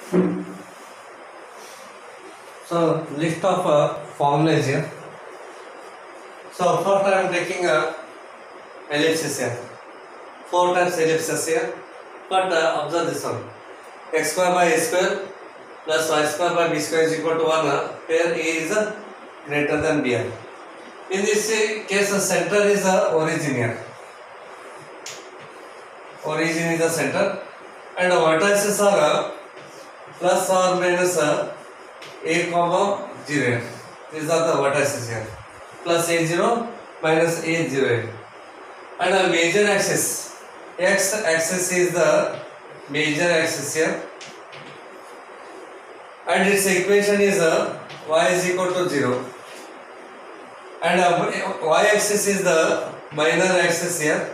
So list of formulas here. So first I am taking a ellipsis here. 4 times ellipsis here. But observe this one. X square by a square plus y square by b square is equal to 1. Where a is greater than b. In this case, the center is the origin here. Origin is the center, and the vertices are plus or minus a comma 0. These are the vertices here. Plus a0 minus a0. And the major axis, x axis is the major axis here. And its equation is y is equal to 0. And y axis is the minor axis here.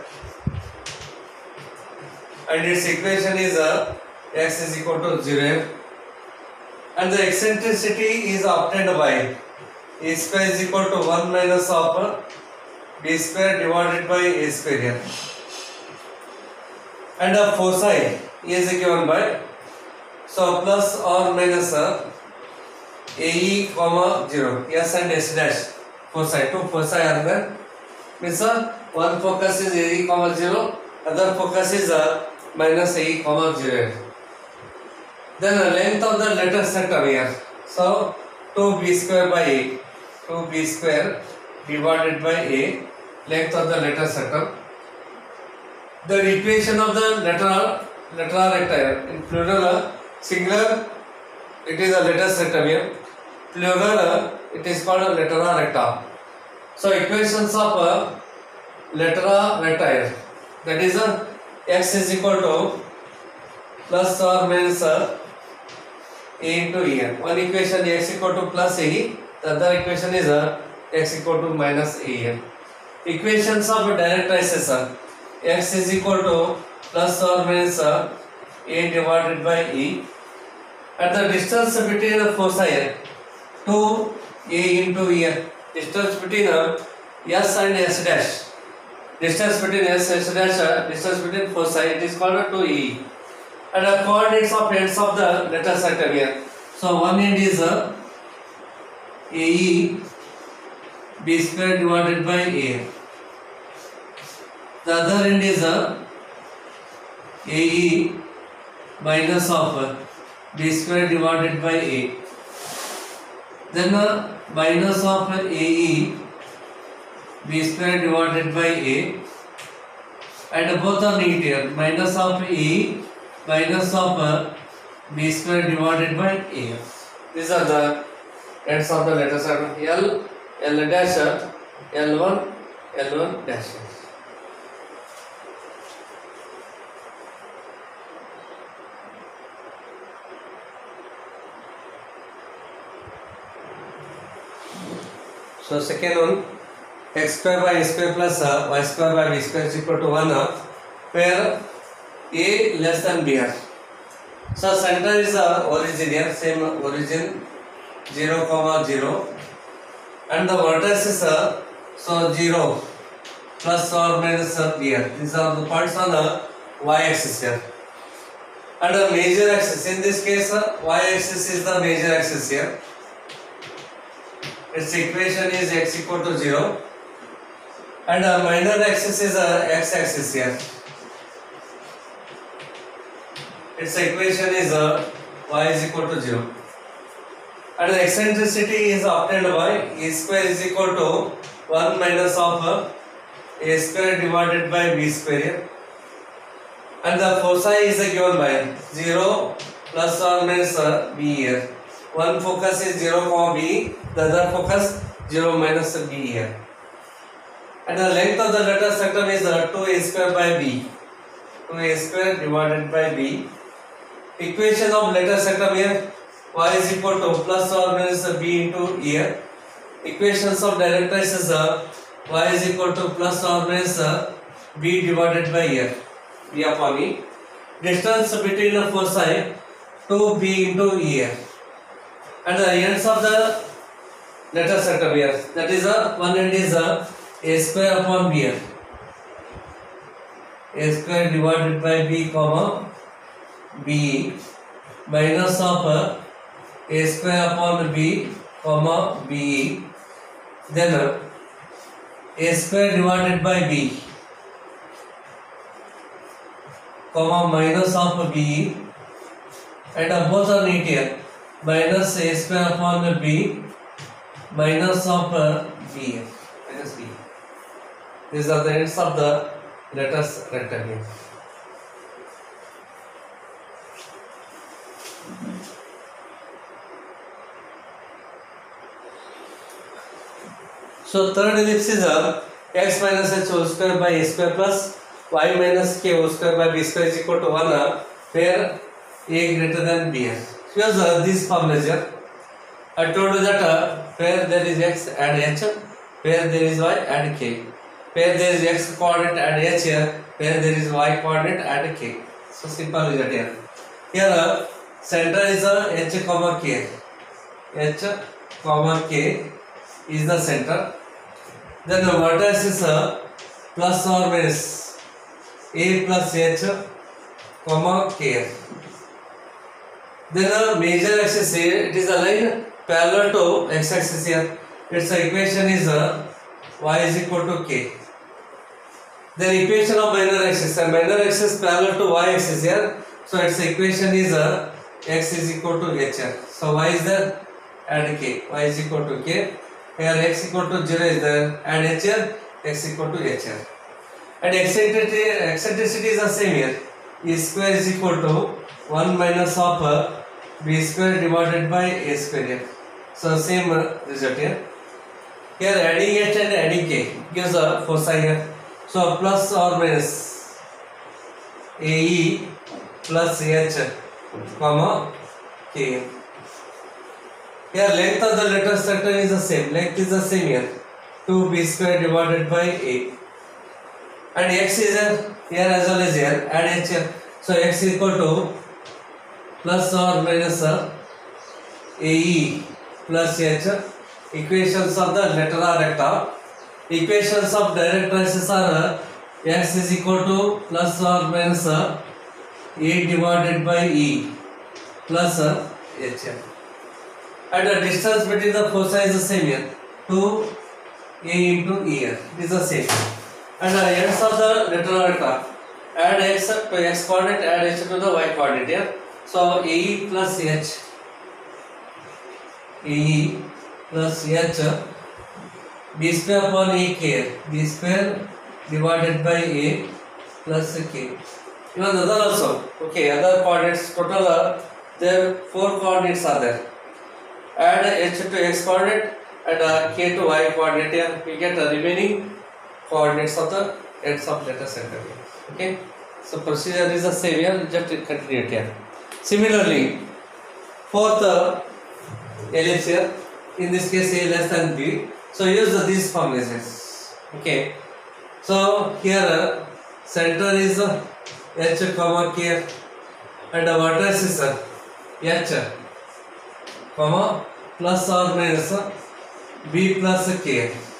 And its equation is x is equal to 0. And the eccentricity is obtained by a square is equal to 1 minus of b square divided by a square here. And the foci is given by, so plus or minus ae comma 0, s and s dash foci, two foci are there. Means one focus is ae comma 0, other focus is minus ae comma 0. Then the length of the letter sector here, so 2b square by a, 2b square divided by a, length of the letter sector. The equation of the lateral rectangle in plural, singular it is a letter sector here, plural it is called a lateral recta. So equations of lateral rectangle, that is x is equal to plus or minus a into e. One equation x equal to plus a, the other equation is x equal to minus a. Equations of directrices are x is equal to plus or minus a divided by e. At the distance between the foci, 2a into e. Distance between s and s dash. Distance between s and s dash, distance between foci, it is called 2e. And the coordinates of ends of the letter sector here. So one end is ae b square divided by a. The other end is ae minus of b square divided by a. Then minus of ae b square divided by a, and both are negative here. Minus of a minus of b square divided by a. These are the ends of the letter sector. L, L dash, L1, L1 dash. So second one, x square by a square plus y square by b square is equal to 1, where a less than b here. So center is origin here, same origin 0 comma 0, and the vertices so 0 plus or minus b here. These are the points on the y axis here. And the major axis, in this case y axis is the major axis here. Its equation is x equal to 0, and minor axis is x axis here. Its equation is y is equal to 0, and the eccentricity is obtained by a square is equal to 1 minus of a square divided by b square here. And the foci is given by 0 plus or minus b here. One focus is 0 comma b, the other focus 0 minus b here. And the length of the letter sector is 2a square by b, 2a square divided by b. Equation of letter sector here, y is equal to plus or minus b into here. Equations of directrices y is equal to plus or minus b divided by here, b upon e. Distance between the foci 2b into here. And the ends of the letter sector here, that is one end is a square upon b here, a square divided by b comma b, minus of a square upon b comma b, then a square divided by b comma minus of b, and both are neat here, minus a square upon b minus of b minus b. These are the ends of the letters rectangle. So third ellipse is x minus h whole square by a square plus y minus k whole square by b square is equal to 1, where a greater than b. Use this formula here. I told you that where there is x add h, where there is y add k, where there is x coordinate add h here, where there is y coordinate add k. So simple is that here. Here center is h comma k. H comma k is the center. Then the vertex is plus or minus a plus h comma k. Then the major axis here, it is a line parallel to x axis here. Its equation is y is equal to k. Then equation of minor axis, and minor axis parallel to y axis here. So its equation is x is equal to h. So y is there, add k. Y is equal to k. Here x equal to 0 is there, add h here, x equal to h here. And eccentricity is the same here. E square is equal to 1 minus of b square divided by a square here. So same result here. Here adding h and adding k gives a foci here. So plus or minus ae plus h comma k. Here length of the letter sector is the same. Length is the same here. 2b square divided by a. And x is here as well as here. Add h here. So x is equal to plus or minus ae plus h. Equations of the letter are recta. Equations of direct traces are x is equal to plus or minus a divided by e plus h. And the distance between the foci is the same here. 2a into e here. It is the same. And the ends of the letter recta. Add x to x coordinate, add h to the y coordinate here. So ae plus h, ae plus h, b square upon a k, b square divided by a plus k. Even other also, okay, other coordinates total there 4 coordinates are there. Add h to x coordinate and k to y coordinate here. We get the remaining coordinates of the ends of letter center. Okay, so procedure is the same here, just continue it here. Similarly, fourth ellipse here, in this case a less than b. So use these formulas. Okay, so here center is h comma k, and the vertex is h comma plus or minus b plus k.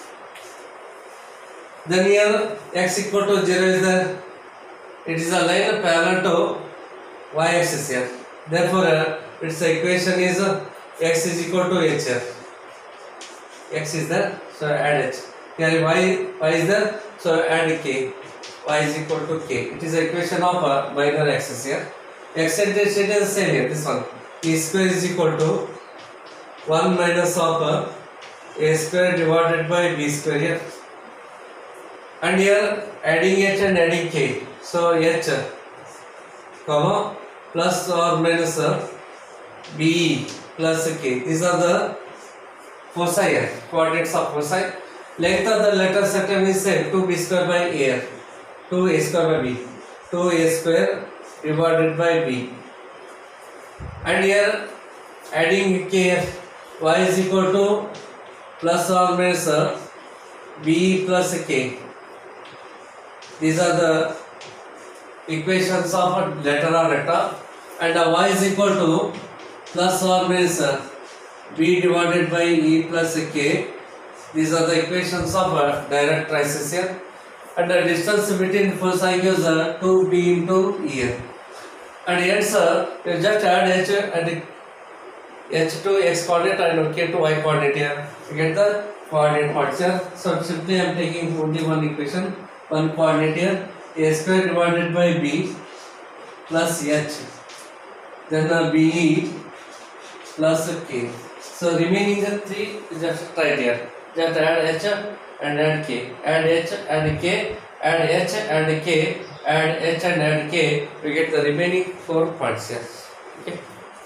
Then here x equal to 0 is there. It is a line parallel to y axis here. Therefore its equation is x is equal to h here. X is there, so add h. Here y is there, so add k. Y is equal to k. It is the equation of minor axis here. Eccentricity is the same here. This one, e square is equal to 1 minus of a square divided by b square here. And here adding h and adding k. So h comma plus or minus b plus k. These are the foci here, coordinates of foci. Length of the letter sector is same, 2b square by a, 2a square by b, 2a square divided by b. And here adding k, y is equal to plus or minus b plus k. These are the equations of a letter or recta, and y is equal to plus or minus b divided by e plus k. These are the equations of direct traces here, and the distance between foci gives 2b into e. And hence you just add h and h to x coordinate and k to y coordinate here. You get the coordinate parts here. So simply I am taking only one equation, one coordinate here. A square divided by b plus h, then be plus k. So remaining the 3 just right here. Just add h and add k. Add h and k. Add h and k. Add h and add k. We get the remaining 4 parts here. Okay.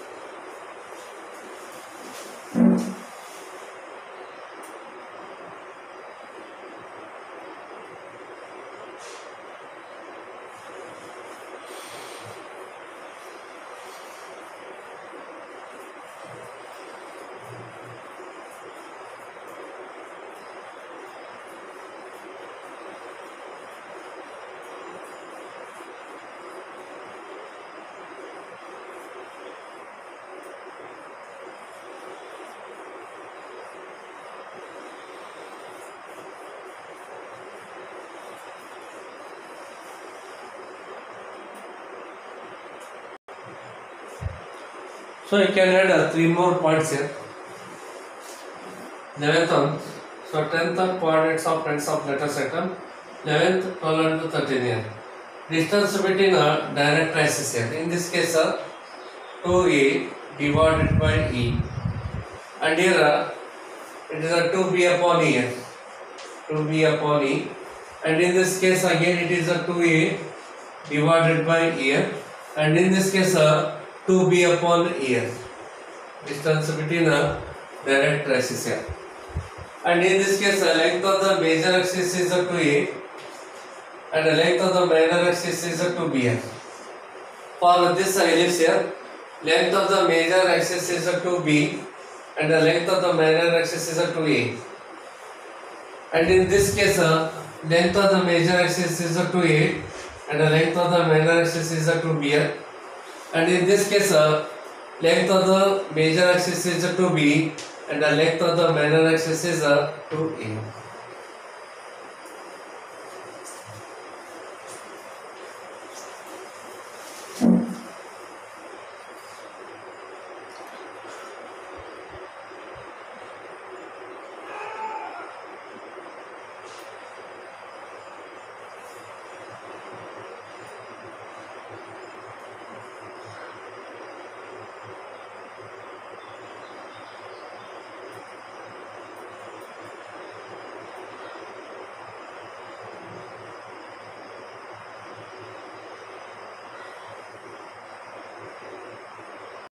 So you can add 3 more points here. 11th one. So 10th one coordinates of ends of letter system. 11th, 12 and 13 here. Distance between direct traces here. In this case 2a divided by e. And here it is a 2b upon e here. 2b upon e. And in this case again it is a 2a divided by here. And in this case 2b upon here. Distance between direct traces here. And in this case length of the major axis is 2a and the length of the minor axis is 2b here. For this ellipse here, length of the major axis is 2b and the length of the minor axis is 2a. And in this case length of the major axis is 2a and the length of the minor axis is 2b here. And in this case length of the major axis is 2b and the length of the minor axis is 2a.